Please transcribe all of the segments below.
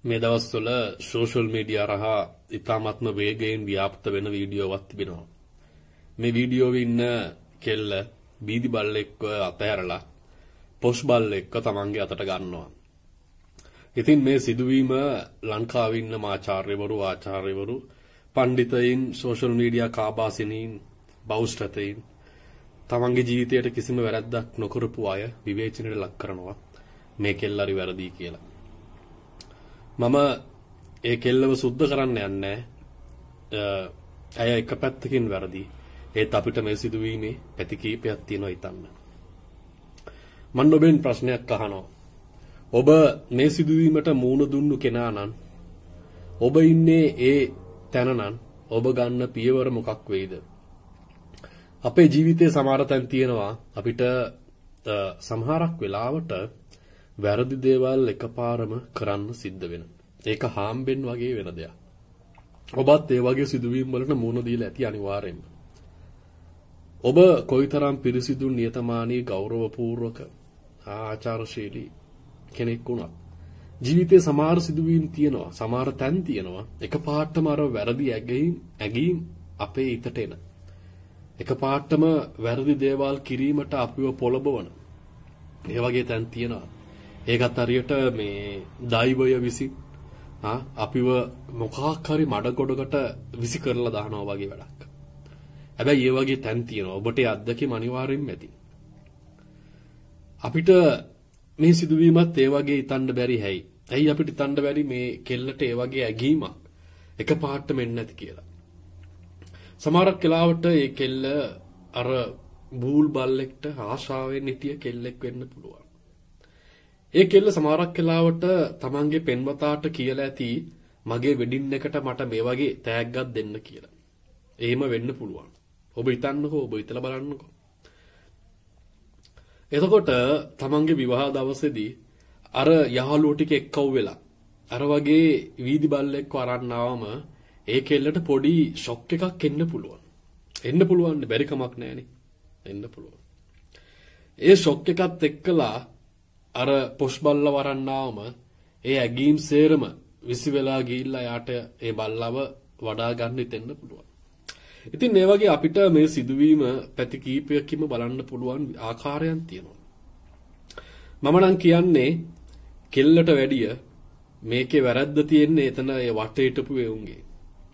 මේ දවස්වල social media රහා ඉතාමත්ම වේගයෙන් ව්‍යාප්ත වෙන වීඩියෝවක් තිබෙනවා. මේ වීඩියෝවේ ඉන්න කෙල්ල බීදි බල්ලෙක්ව අතහැරලා පොෂ් බල්ලෙක්ව තමන්ගේ අතට ගන්නවා. ඉතින් මේ සිදුවීම ලංකාවේ ඉන්න ආචාර්යවරු, පඬිතයින්, සෝෂල් මීඩියා කාබාසිනීන්, බෞද්ධතයින් තමන්ගේ ජීවිතයට කිසිම වැරැද්දක් නොකරපු අය විවේචනයට ලක් කරනවා මේ කෙල්ලරි වැරදි කියලා. මම ඒ කෙල්ලව සුද්ධ කරන්න යන්නේ අය එක පැත්තකින් වැරදි. ඒත් අපිට මේ සිදුවීමේ පැති කීපයක් තියෙනවා හිතන්න. මම ඔබෙන් ප්‍රශ්නයක් අහනවා. ඔබ මේ සිදුවීමට මූණ දුන්නු කෙනා නම් ඔබ ඉන්නේ ඒ තැන නම් ඔබ ගන්න පියවර මොකක් වෙයිද? අපේ ජීවිතයේ සමහර තැන් තියෙනවා අපිට සමහරක් වෙලාවට වැරදි දේවල් එකපාරම කරන්න සිද්ධ වෙන. ඒක හාම්බෙන් වගේ වෙන දෙයක්. ඔබත් ඒ වගේ සිදුවීම් වලට මුහුණ දීලා ඇති අනිවාර්යෙන්ම. ඔබ කොයිතරම් පිරිසිදු නියතමානී ගෞරවපූර්වක ආචාරශීලී කෙනෙක් වුණත් ජීවිතයේ සමහර සිදුවීම් තියෙනවා, සමහර තැන් තියෙනවා එකපාරටම අර වැරදි ඇගීම් අපේ හිතට එන. එකපාරටම වැරදි දේවල් කිරීමට අපිව පොළඹවන. ඒ වගේ තැන් තියෙනවා. ඒකත් හරියට මේ දෛවය විසින් අපිව මොකක් හරි මඩ ගොඩකට විසි කරලා දානවා වගේ වැඩක්. හැබැයි ඒ වගේ තැන් තියෙනවා. ඔබට ඒ අත්දැකීම අනිවාර්යෙන්ම ඇති. අපිට මේ සිදුවීමත් ඒ වගේ හිතන්න බැරි හැයි. ඇයි අපිට හිතන්න බැරි මේ කෙල්ලට ඒ වගේ ඇගීමක් එකපාරටම එන්නේ නැති කියලා. සමහරක් වෙලාවට මේ කෙල්ල අර බූල් බල්ලෙක්ට ආශාවෙන් හිටිය කෙල්ලෙක් වෙන්න පුළුවන්. ඒ කෙල්ල සමහරක් වෙලාවට තමන්ගේ පෙන්වතාට කියලා ඇති මගේ වෙඩින් එකට මට මේ වගේ තෑග්ගක් දෙන්න කියලා. එහෙම වෙන්න පුළුවන්. ඔබ හිතන්නකෝ, ඔබ හිතලා බලන්නකෝ. එතකොට තමන්ගේ විවාහ දවසේදී අර යහළුවෝ ටික එක්කව වෙලා අර වගේ වීදි බල්ලෙක්ව අරන් ආවම ඒ කෙල්ලට පොඩි ෂොක් එකක් එන්න පුළුවන්. එන්න පුළුවන් බැරි කමක් නැහැනේ. එන්න පුළුවන්. ඒ ෂොක් එකත් එක්කලා අර පොෂ් බල්ල වරන්නාවම ඒ ඇගීම් සේරම විසි වෙලා ගිහිල්ලා යාට ඒ බල්ලව වඩා ගන්න හිතෙන්න පුළුවන්. ඉතින් මේ වගේ අපිට මේ සිදුවීම පැති කීපයකින්ම බලන්න පුළුවන් ආකාරයන් තියෙනවා. මම නම් කියන්නේ කෙල්ලට වැඩිය මේකේ වැරද්ද තියෙන්නේ එතන ඒ වටේ හිටපු එවුන්ගේ.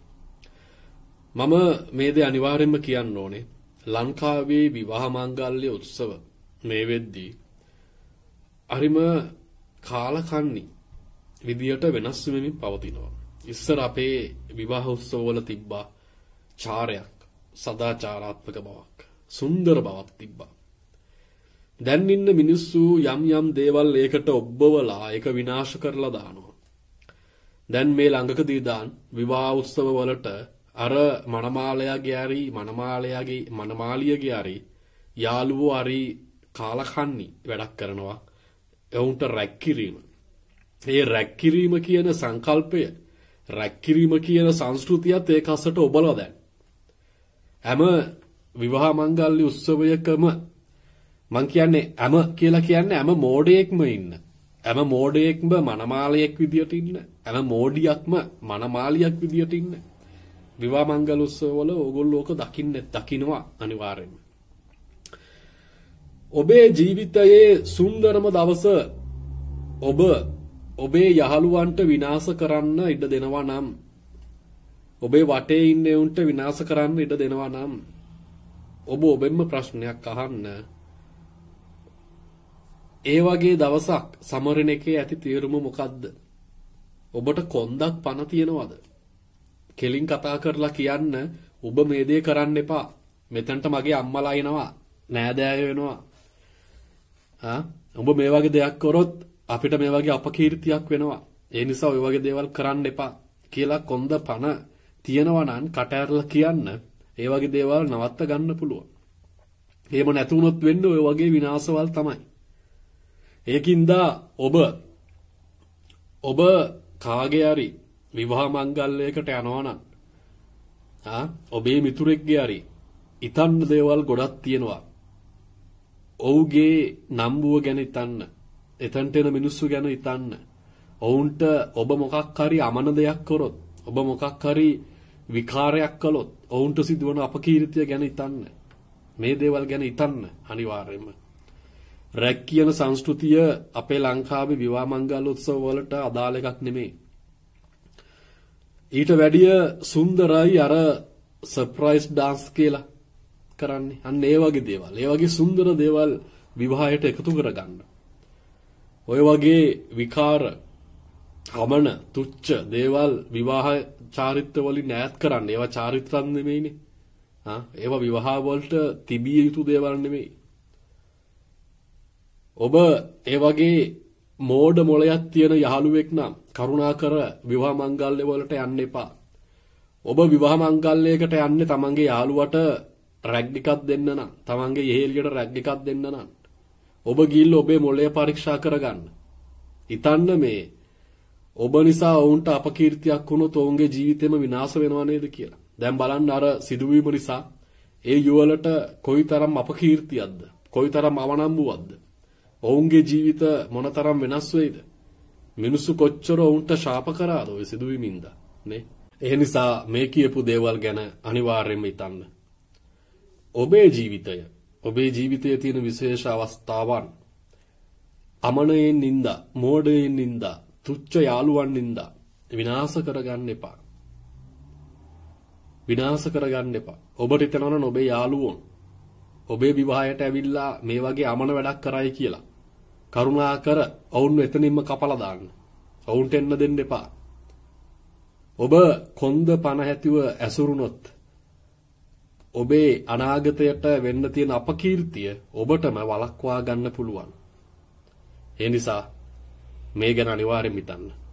මම මේ දේ අනිවාර්යයෙන්ම කියන්න ඕනේ. ලංකාවේ විවාහ මංගල්‍ය උත්සව මේ වෙද්දී හරිම කාලකන්ණි විදියට වෙනස් වෙමින් පවතිනවා. ඉස්සර අපේ විවාහ උත්සවවල තිබ්බා චාරයක්, සදාචාරාත්මක බවක්, සුන්දර බවක් තිබ්බා. දැන් ඉන්න මිනිස්සු යම් දේවල් ඒකට ඔබ්බවලා ඒක විනාශ කරලා දානවා. දැන් මේ ළඟකදී දාන් විවාහ උත්සව වලට අර මනමාලියගේ හරි යාළුවෝ හරි කාලකන්ණි වැඩක් කරනවා. එවුන්ට රැක්කිරීම. ඒ රැක්කිරීම කියන සංකල්පය, රැක්කිරීම කියන සංස්කෘතියත් ඒක අසට ඔබලා දැන්. හැම විවාහ මංගල්‍ය උත්සවයකම මං කියන්නේ හැම කියලා කියන්නේ හැම මෝඩයෙක්ම ඉන්න. හැම මෝඩයෙක්ම මනමාලියෙක් විදියට ඉන්න. හැම මෝඩියක්ම මනමාලියක් විදියට ඉන්න. විවාහ මංගල උත්සවවල ඕගොල්ලෝ ඔක දකින්නවා අනිවාර්යෙන්ම. ඔබේ ජීවිතයේ සුන්දරම දවස ඔබ ඔබේ යහළුවන්ට විනාශ කරන්න ඉඩ දෙනවා නම්, ඔබේ වටේ ඉන්න උන්ට විනාශ කරන්න ඉඩ දෙනවා නම් ඔබ ඔබෙන්ම ප්‍රශ්නයක් අහන්න. ඒ වගේ දවසක් සමරන එකේ ඇති තීරුම මොකද්ද? ඔබට කොන්දක් පණ තියනවද? කෙලින් කතා කරලා කියන්න ඔබ මේ දේ කරන්න එපා. මෙතනට මගේ අම්මලා එනවා, නෑදෑයෝ වෙනවා. ඔබ මේ වගේ දෙයක් කරොත් අපිට මේ වගේ අපකීර්තියක් වෙනවා. ඒ නිසා ඔය වගේ දේවල් කරන්න එපා කියලා කොන්ද පණ තියනවා නම් කට ඇරලා කියන්න. ඒ වගේ දේවල් නවත්ත ගන්න පුළුවන්. එහෙම නැතුනොත් වෙන්නේ ඔය වගේ විනාශවල් තමයි. ඒකින්ද ඔබ කාගේ හරි විවාහ මංගල්‍යයකට යනවා නම් ඔබේ මිතුරෙක්ගේ හරි ඉතන්න දේවල් ගොඩක් තියෙනවා. ඔව්ගේ නම්බුව ගැන හිතන්න. එතනට එන මිනිස්සු ගැන හිතන්න. ඔවුන්ට ඔබ මොකක් හරි අමන දෙයක් කරොත්, ඔබ මොකක් හරි විකාරයක් කළොත් ඔවුන්ට සිදුවන අපකීර්තිය ගැන හිතන්න. මේ දේවල් ගැන හිතන්න අනිවාර්යයෙන්ම. රැක් කියන සංස්කෘතිය අපේ ලංකාවේ විවාහ මංගල උත්සව වලට අදාළ එකක් නෙමෙයි. ඊට වැඩිය සුන්දරයි අර සර්ප්‍රයිස් ඩාන්ස් කියලා කරන්නේ. අන්න ඒ වගේ දේවල්. ඒ වගේ සුන්දර දේවල් විවාහයට එකතු කරගන්න. ඔය වගේ විකාර, අමන, තුච්ච දේවල් විවාහ චාරිත්‍ර වලින් ඈත් කරන්න. ඒවා චාරිත්‍රාන් නෙමෙයිනේ. ඒවා විවාහ වලට තිබිය යුතු දේවල් නෙමෙයි. ඔබ ඒ වගේ මෝඩ මොළයක් තියෙන යහළුවෙක් නම් කරුණාකර විවාහ මංගල්‍ය වලට යන්න එපා. ඔබ විවාහ මංගල්‍යයකට යන්නේ තමන්ගේ යාළුවට රැග් එකක් දෙන්න නම්, තමන්ගේ යෙහෙලියට රැග් එකක් දෙන්න නම් ඔබ ගිහිල්ලා ඔබේ මොළය පරීක්ෂා කරගන්න. හිතන්න මේ ඔබ නිසා ඔවුන්ට අපකීර්තියක් වුණොත් ඔවුන්ගේ ජීවිතේම විනාශ වෙනව නේද කියලා. දැන් බලන්න අර සිදුවීම නිසා ඒ යුවලට කොයිතරම් අපකීර්තියක්ද, කොයිතරම් අවනම්බුවක්ද. ඔවුන්ගේ ජීවිත මොනතරම් වෙනස් වෙයිද? මිනිස්සු කොච්චර ඔවුන්ට ශාප කරාද ඔය සිදුවීමින්ද නේ? ඒ නිසා මේ කියපු දේවල් ගැන අනිවාර්යයෙන්ම හිතන්න. ඔබේ ජීවිතයේ තියෙන විශේෂ අවස්ථාවන් අමනයෙන් නින්දා, මෝඩයෙන් නින්දා, තුච්ච යාළුවන් නින්දා විනාශ කරගන්න එපා. විනාශ කරගන්න එපා. ඔබට හිතනවනම් ඔබේ යාළුවෝ ඔබේ විවාහයට ඇවිල්ලා මේ වගේ අමන වැඩක් කරයි කියලා කරුණාකර ඔවුන් එතනින්ම කපලා දාන්න. ඔවුන්ට එන්න දෙන්න එපා. ඔබ කොන්ද පණ හැතිව ඇසුරුනොත් ඔබේ අනාගතයට වෙන්න තියෙන අපකීර්තිය ඔබටම වළක්වා ගන්න පුළුවන්. ඒ නිසා මේ ගැන අනිවාර්යෙන් හිතන්න.